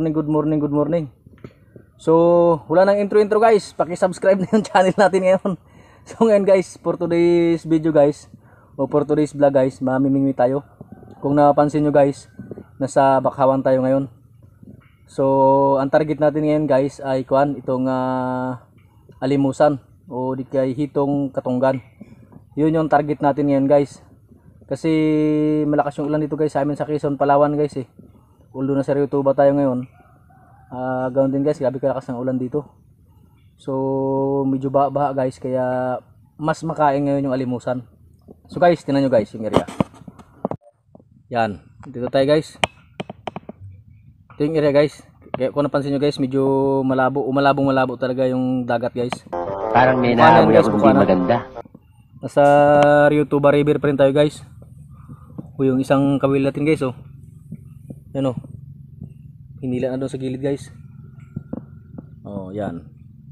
morning, good morning, good morning. So, wala nang intro guys. Paki-subscribe na yung channel natin ngayon. So ngayon guys, for today's video guys, o for today's vlog guys, mamimingwi tayo. Kung napansin nyo guys, nasa Bakhawan tayo ngayon. So, ang target natin ngayon guys ay itong alimusan o di kay hitong katunggan. Yun yung target natin ngayon guys. Kasi malakas yung ulan dito guys sa amin sa Quezon, Palawan guys eh. Although nasa Rio Tuba tayo ngayon, ganoon din guys, grabe kalakas ng ulan dito. So medyo baha guys, kaya mas makain ngayon yung alimusan. So guys, tingnan nyo guys yung area. Yan, dito tayo guys. Ito yung area guys. Kaya kung napansin nyo guys, medyo malabo talaga yung dagat guys. Parang may naamoy ako hindi maganda. Nasa Rio Tuba River pa rin tayo guys. O yung isang kawil natin guys oh. Yan oh. Hinila na doon sa gilid guys. Oh, yan.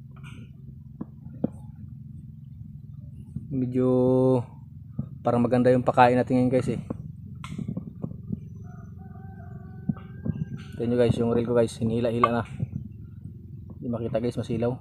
Medyo parang maganda yung pakain natin ngayon guys eh. Tignan nyo guys, yung reel ko guys, hinila-hila na. Hindi makita guys, masilaw.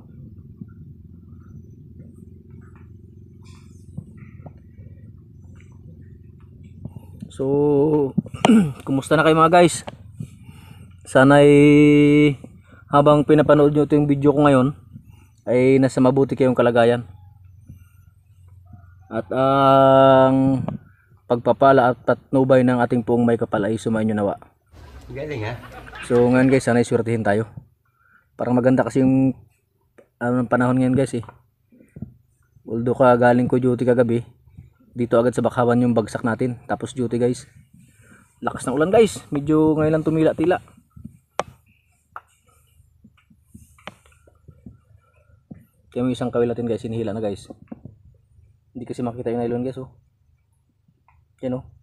So, kumusta na kayo mga guys? Sana ay habang pinapanood nyo ito yung video ko ngayon ay nasa mabuti kayong kalagayan. At ang pagpapala at patnubay ng ating pong may kapal ay sumainyo nawa. Galing ha? So ngayon guys, sana isurtihin tayo. Parang maganda kasi yung panahon ngayon guys eh. Although galing ko duty kagabi, dito agad sa Bakhawan yung bagsak natin. Tapos duty guys. Lakas ng ulan guys. Medyo ngayon lang tumila-tila. Kaya may isang kawil natin guys, hinihila na guys. Hindi kasi makita yung nylon guys oh. Yan oh.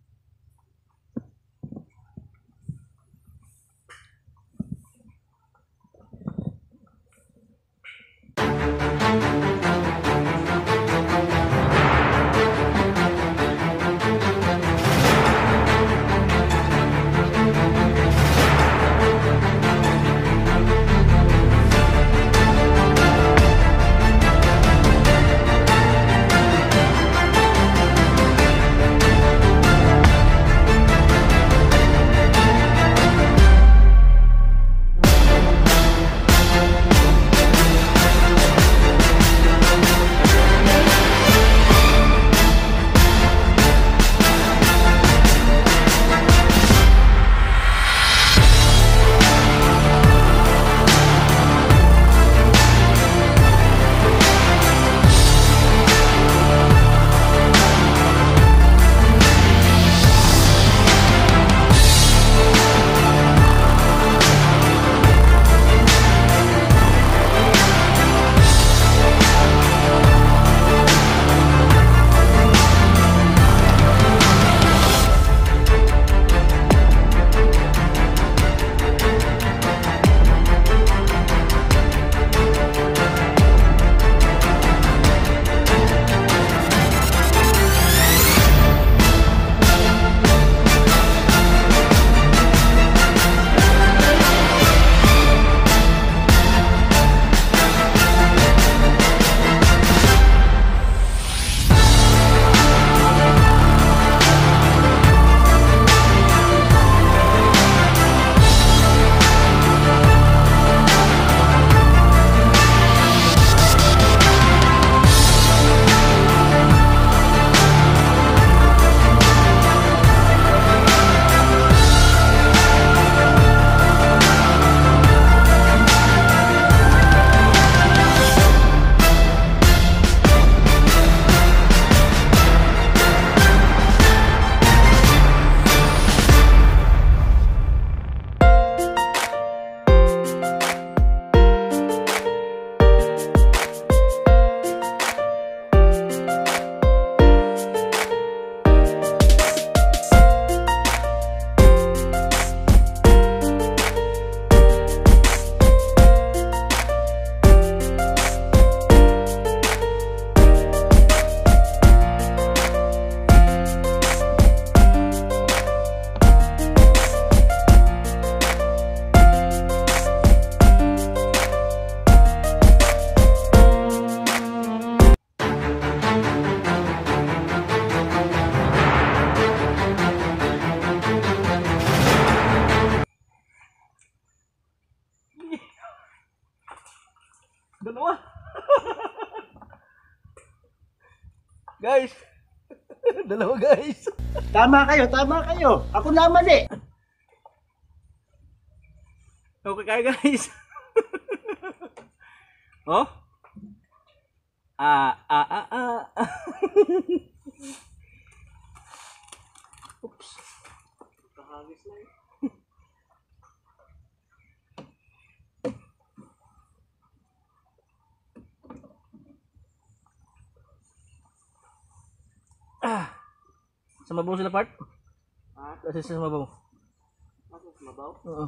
Guys. Dalawa guys. Tama kayo. Ako naman eh. Okay kayo guys. Oh? Oops. Kahagis lang. Sa mabaw sila part? Kasi sa mabaw. Sa mabaw? Oo.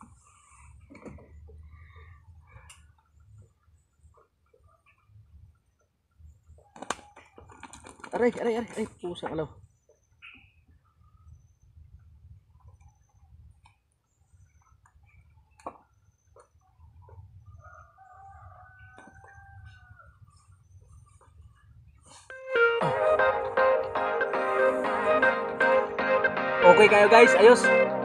Aray, pusa kalaw. Okay kayo guys, ayos.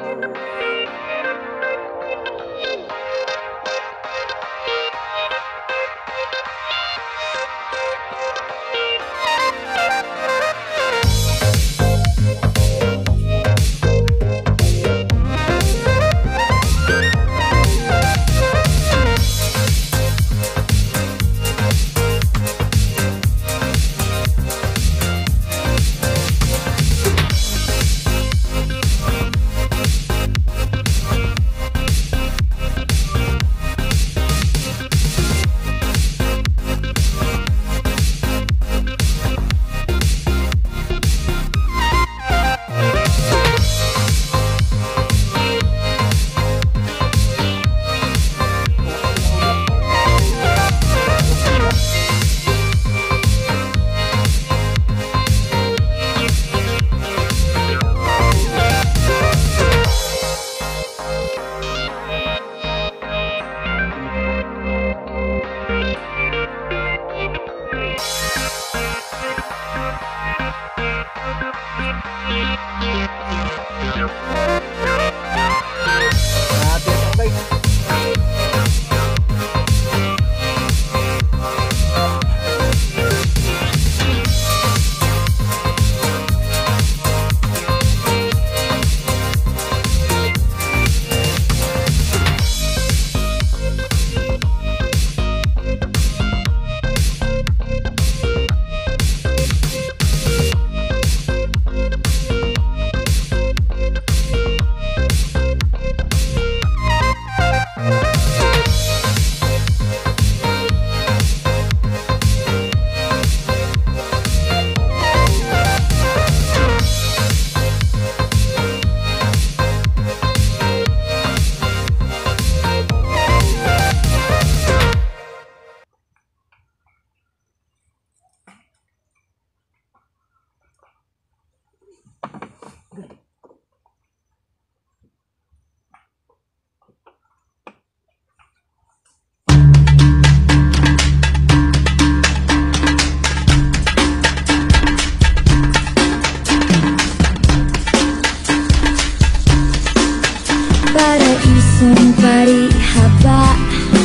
Paraisong parihaba,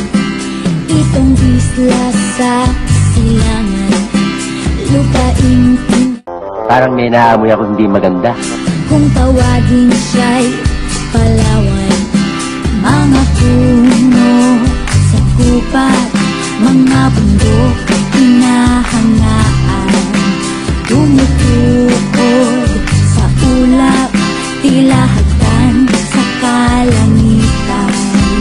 itong isla sa silangan. Lupain Parang may naamoy ako hindi maganda. kung tawagin siya'y Palawan. Mga puno sa kupat, mga bundok hinahangaan. Tumutukod sa ulap, tila hagdan sa kalangitan.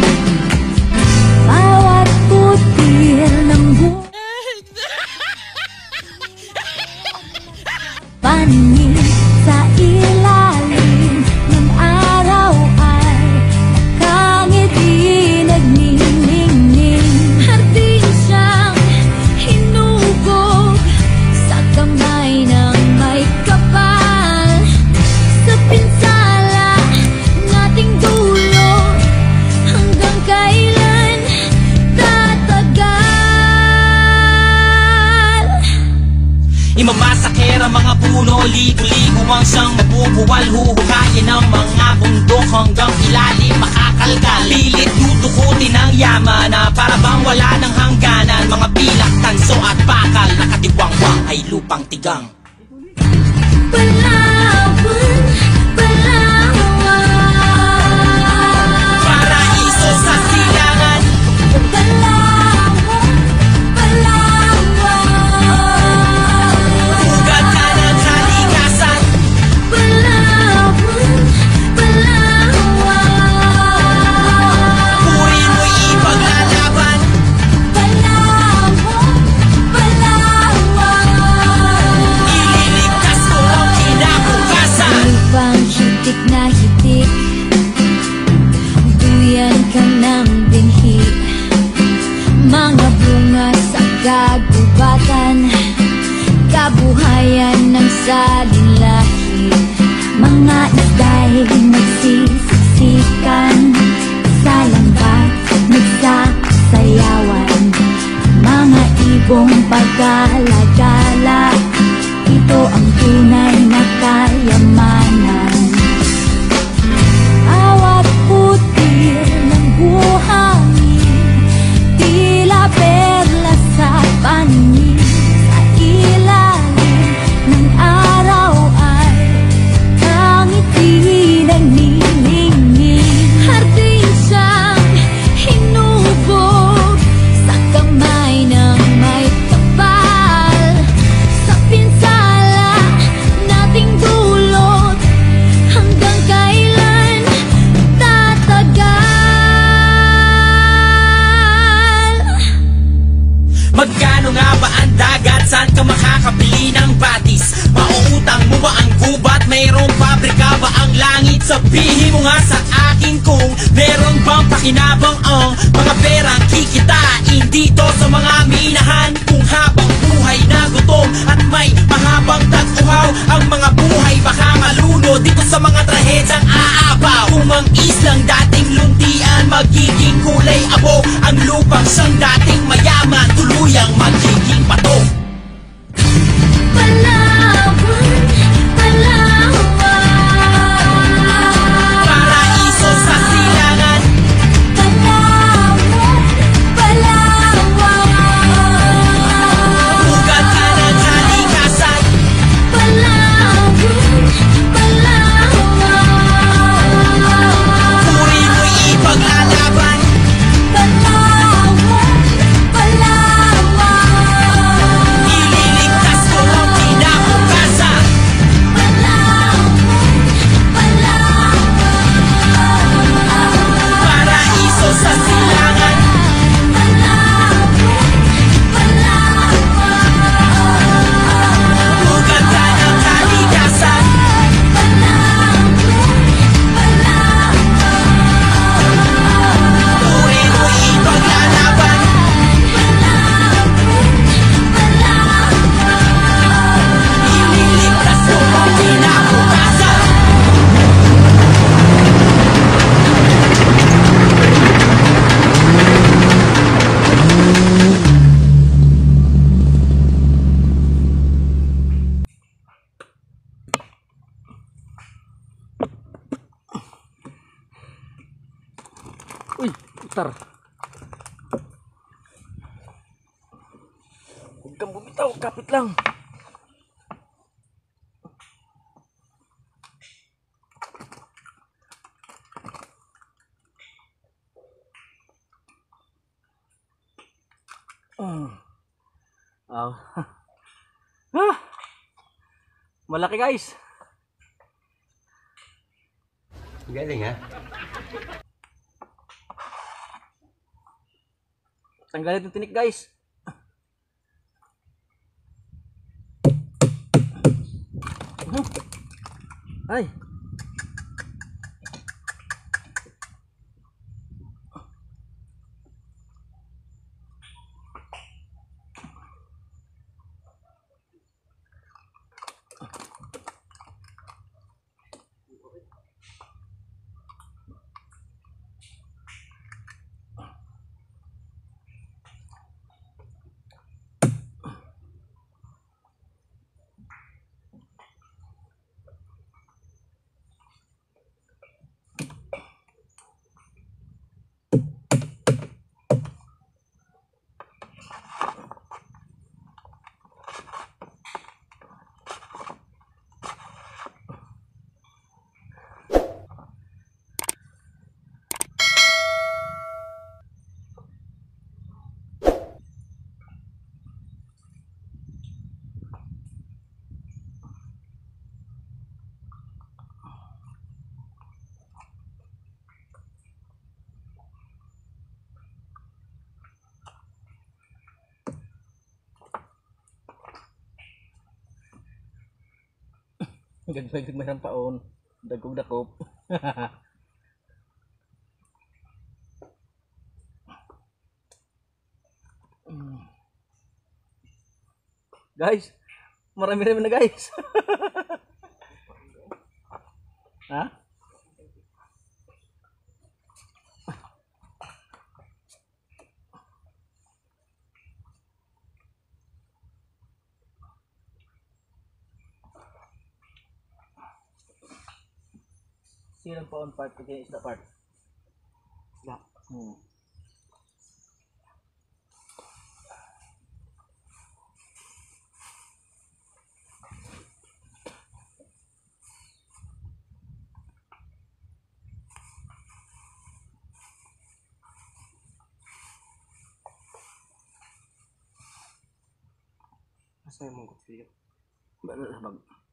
Bawat putir ng paningin sa ilalim ng araw ay nakangiti, nagniningning. Hardin siyang hinugog sa kamay ng may kapal. Sa pinsala nating dulo, hanggang kailan tatagal? mamasakera mga puno, ligo-ligo ang siyang mabubuwal. Huhukayin ang mga bundok hanggang ilalim makakalkal. Pilit dudukutin ang yaman na para bang wala ng hangganan. Mga pilak, tanso at bakal, nakatiwangwang ay lupang tigang. Palawan, Palawan, Paraiso sa silangan. Palawan, Palawan, Ugat ka ng kalikasan. Palawan, Palawan, Puri mo'y ipaglalaban. Palawan, Palawan. Ililigtas ko ang kinabukasan. Lupang hitik na hitik, duyan ka ng binhi. Mga bunga sa kagubatan, kabuhayan ng salinlahi. Mga isda'y nagsisiksikan, sa lambat nagsasayawan. Mga ibong pagkalagala, ito ang tunay na kayamanan. Awat puti ng buhangin, tila perla sa paningin. Sa ilalim ng araw ay tangiti ng nilingin. Hardin siyang hinubog sa kamay ng may kapal. Sa pinsala nating dulot, hanggang kailan tatagal? Magkano nga ba ang dagat? Saan ka makakabili ng batis? Mauutang mo ba ang gubat? Mayroong pabrika ba ang langit? Sabihin mo nga sa akin kung meron bang pakinabang ang mga perang kikitain dito sa mga minahan. Kung habang buhay na gutom at may mahabang tag-uhaw, ang mga buhay baka malunod dito sa mga trahedyang aabaw. Kung ang islang dating luntian magiging kulay abo, ang lupang siyang dating mayaman tuluyang magiging bato. Palawan, Palawan, Paraiso sa silangan. Palawan, Palawan, Ugat ka ng kalikasan. Palawan, Palawan, Puri mo'y ipaglalaban. Palawan, Palawan, Ililigtas ko ang kinabukasan. Palawan, Palawan, Paraiso sa silangan. Ugat ka ng kalikasan. Puri mo'y ipaglalaban. Ililigtas ko ang kinabukasan. Uy, putar. Huwag kang bumitaw, kapit lang. Ah. Ah. Malaki guys. Galing ha? Tanggalin yung tinik guys. Ay. Gagmay ng paon. Dagkog dakop. Guys, marami-rami na guys. Ha? Silang paon part, kaya isda part. Isda. Asa yung mong kutsilyo? Bag.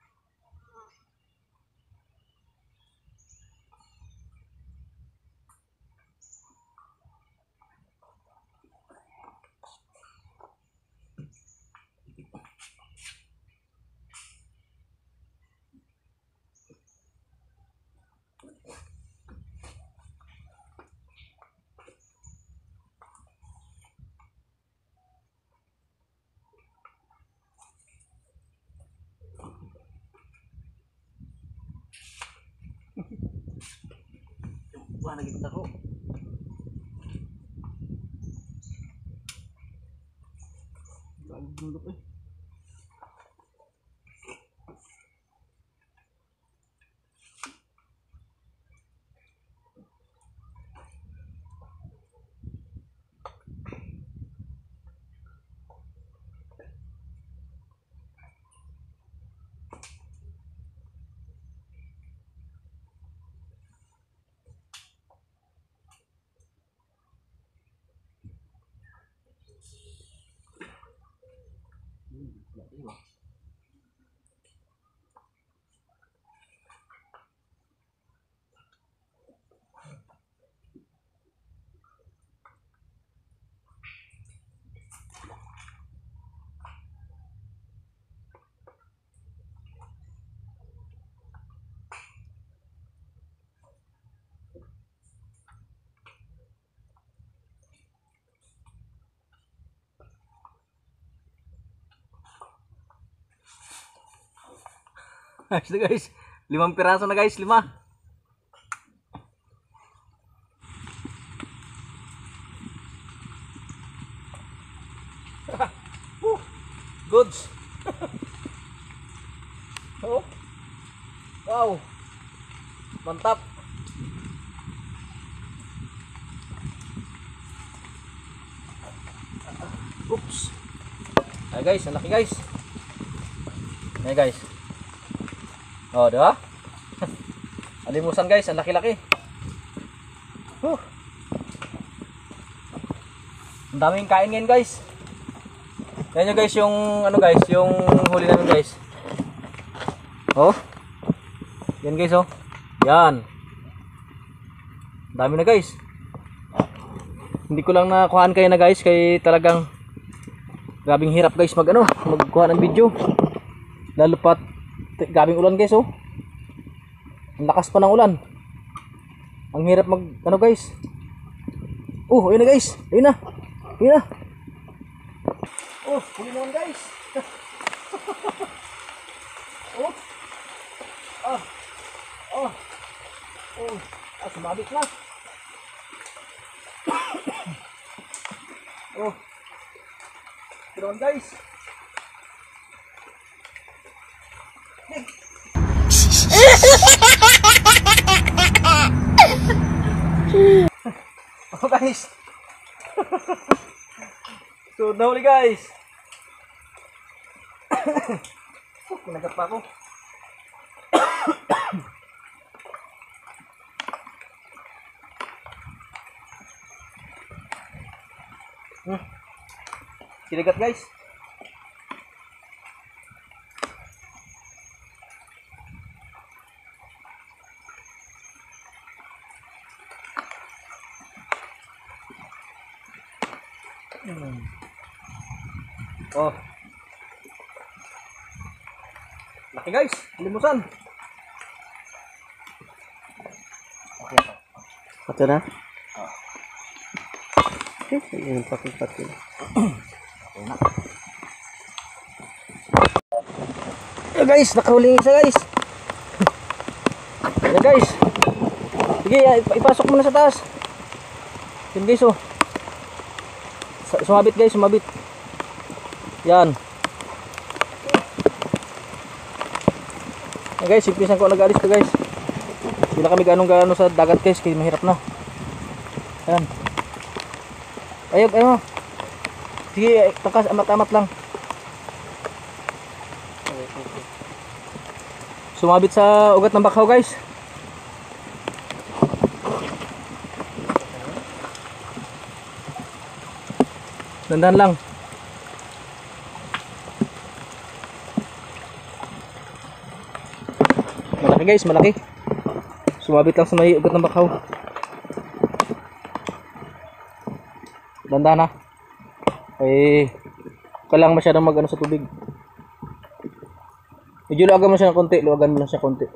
Wah, nagigit ako. Dulok eh. Ayos na guys. 5 piraso na guys, 5. Goods. Oh. Wow. Mantap. Oops. Ay guys, ang laki guys. Ay guys. Oh, diba? Alimusan guys, ang laki-laki. Ang daming kain ngayon guys. Yan nyo guys yung ano guys, yung huli namin guys. Oh. Yan guys oh. Yan. Dami na guys. Hindi ko lang nakuhaan kayo na guys, kay talagang grabing hirap guys magkuha ng video. Lalo pat grabing ulan guys oh. Ang lakas pa ng ulan. Ang hirap guys. Oh, ayun na guys. Ayun na. Ayun na. Oh, huli naman guys. Oh. Ah. Oh. Oh, sumabit na. Oh. Ito naman guys. Oh guys. So nahuli guys. Kinagat pa ako. Kinagat guys. Oh. Laki guys, limusan. Ito na? Okay, yung pakil-pakil. Ayan guys, nakahuling isa guys. Ayan guys. Sige, ipasok mo na sa taas. Yan guys oh. Sumabit guys, sumabit. Yan. Ayan guys, simplisan ko nag-alis to guys. Hindi na kami ganong-gano sa dagat guys, kaya mahirap na. Ayan. Ayun. Sige, takas, amat-amat lang. Sumabit sa ugat ng bakhaw guys. Dandan lang. Malaki guys, malaki. Sumabit lang sa may ugat ng bakhaw. Dandan ha. Eh, kailangan masyadong mag-ano sa tubig. Medyo luwagan mo siya ng konti, luwagan mo lang siya konti.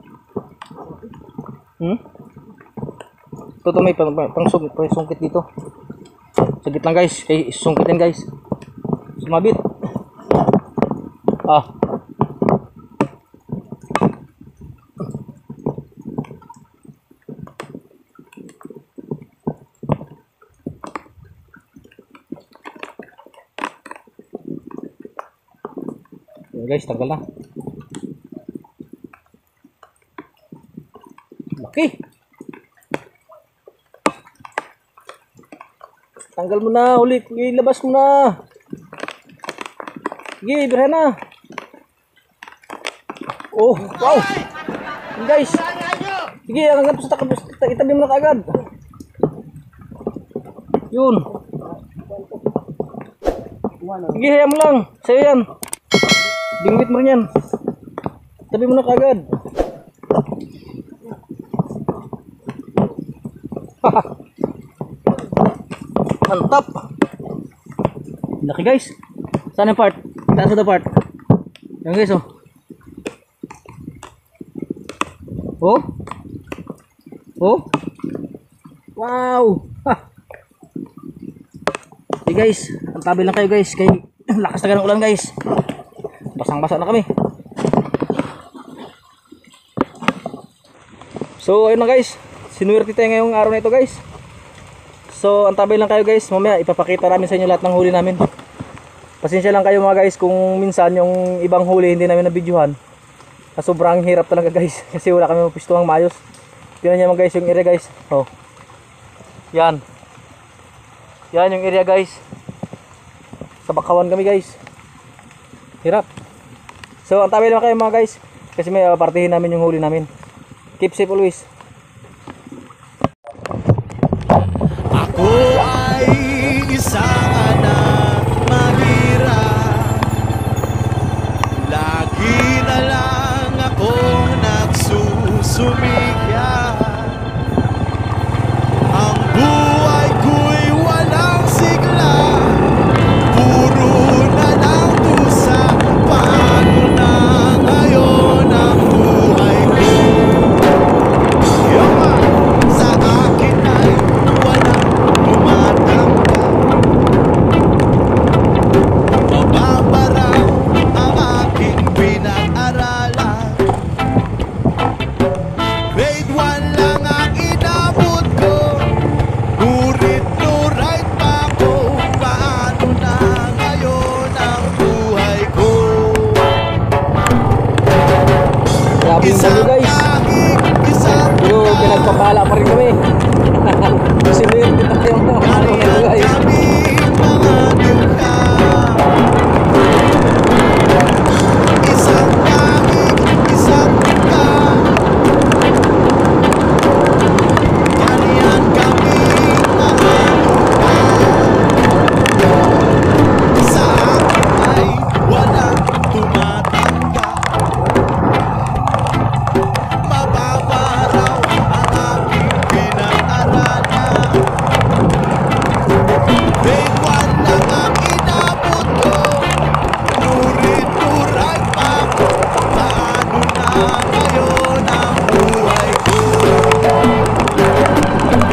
Ito may pangsungkit dito. Sagit lang guys, kay sungkitin guys. Sumabit. Ah. Guys, tanggal na. Laki. Tanggal mo na, ulit. Ilabas mo na. Sige, birhan na. Oh, wow. Guys. Sige, hanggang sa itabi mo na kaagad. Yun. Sige, hayaan mo lang. Sa'yo yan. Bingwit mo rin yan. Tabi mo na kagad. Mantap. Laki guys. Saan yung part? Taas sa part. Yan guys oh. Oh. Oh. Wow. Ha. Hey guys. Ang tabi lang kayo guys. Kay lakas na ganang ulan guys. Basang-basa na kami. So ayun na guys, sinuwerte tayo ngayong araw na ito guys. So antabay lang kayo guys, mamaya ipapakita namin sa inyo lahat ng huli namin. Pasensya lang kayo mga guys kung minsan yung ibang huli hindi namin na-videohan. Sobrang hirap talaga guys, kasi wala kami mapistuhang maayos. Tingnan nyo mga guys yung area guys. Oh. Yan. Yan yung area guys. Sa bakawan kami guys. Hirap. So antabay lang kayo mga guys, kasi may partihin namin yung huli namin. Keep safe always. Ako ay isang anak mahirap. Lagi na lang akong nagsusumikap. Ang buhay ko'y walang sigla. Puro na lang dusa. Paano na ngayon ang buhay ko? Sa akin ay walang tumatanggap. Mababaraw ang aking pinag-aralan. Grade 1 lang ang inabot ko. Ngunit no right pa ko. Paano na ngayon ang buhay ko? Grabe yung Isang huli guys. tanging, isang Pero pinagpapala pa rin kami. Sinuwerte tayo mga araw na ito guys. aming mga dukha. Isang tanging, isang dukha. Ganyan kaming mga dukha. Sa akin ay walang tumatanggap. Mababaraw ang aking pinag-aralan. Grade 1 lang ang inabot ko. Nurit-nuray pa ko. Paano na ngayon ang buhay ko?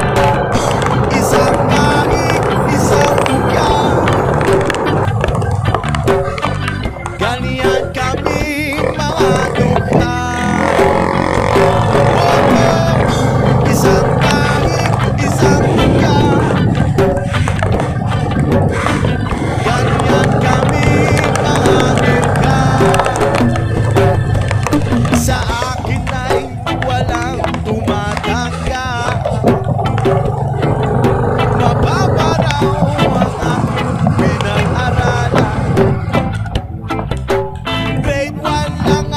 ang